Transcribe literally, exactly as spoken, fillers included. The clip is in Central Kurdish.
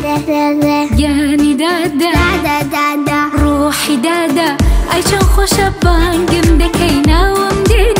جاني دادا روحي دادا عايشة خوشة بان قم دكينا ومدي